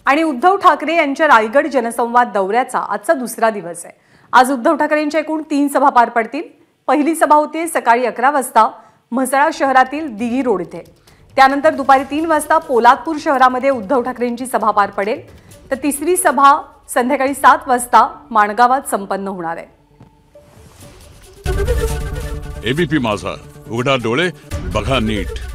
आणि उद्धव ठाकरे यांच्या रायगड जनसंवाद दौऱ्याचा आजचा दुसरा दिवस आहे। आज उद्धव ठाकरेंच्या एकूण 3 सभा पार पडतील। पहिली सभा होती सकाळी 11 वाजता म्हसळा शहरातील दिघी रोड इथे। त्यानंतर दुपारी 3 वाजता पोलादपूर शहरामध्ये उद्धव ठाकरेंची सभा पार पडेल। तर तिसरी सभा संध्याकाळी 7 वाजता माणगावात संपन्न होणार आहे। एबीपी माझा, उघडा डोळे बघा नीट।